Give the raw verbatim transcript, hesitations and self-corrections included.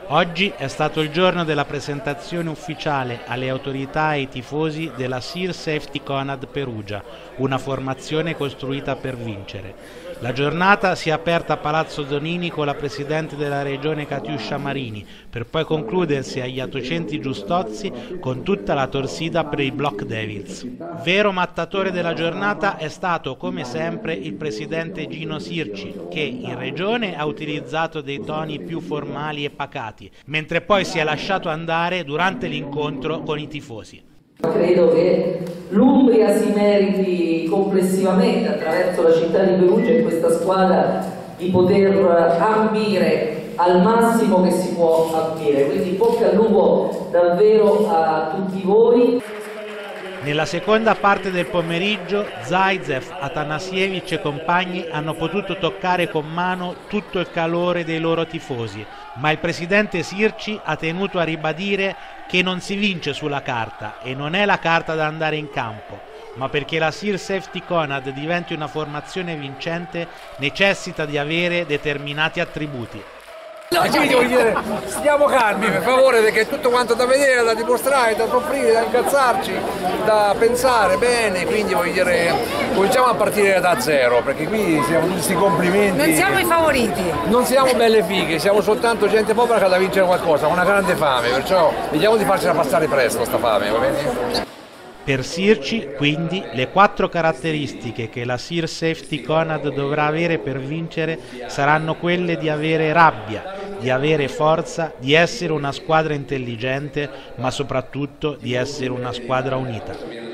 Oggi è stato il giorno della presentazione ufficiale alle autorità e ai tifosi della Sir Safety Conad Perugia, una formazione costruita per vincere. La giornata si è aperta a Palazzo Zonini con la presidente della regione Catiuscia Marini, per poi concludersi agli Iatocenti Giustozzi con tutta la torsida per i Block Devils. Vero mattatore della giornata è stato, come sempre, il presidente Gino Sirci, che in regione ha utilizzato dei toni più formali e pacati, mentre poi si è lasciato andare durante l'incontro con i tifosi. Credo che l'Umbria si meriti complessivamente, attraverso la città di Perugia e questa squadra, di poter ambire al massimo che si può ambire. Quindi bocca al lupo davvero a tutti voi. Nella seconda parte del pomeriggio Zaitsev, Atanasiewicz e compagni hanno potuto toccare con mano tutto il calore dei loro tifosi, ma il presidente Sirci ha tenuto a ribadire che non si vince sulla carta e non è la carta da andare in campo, ma perché la Sir Safety Conad diventi una formazione vincente necessita di avere determinati attributi. No, quindi voglio dire, stiamo calmi per favore, perché è tutto quanto da vedere, da dimostrare, da soffrire, da incazzarci, da pensare bene, quindi voglio dire, cominciamo a partire da zero, perché qui siamo tutti questi complimenti. Non siamo i favoriti. Non siamo belle fighe, siamo soltanto gente povera che ha da vincere qualcosa, una grande fame, perciò vediamo di farcela passare presto sta fame, va bene? Per Sirci, quindi, le quattro caratteristiche che la Sir Safety Conad dovrà avere per vincere saranno quelle di avere rabbia, di avere forza, di essere una squadra intelligente, ma soprattutto di essere una squadra unita.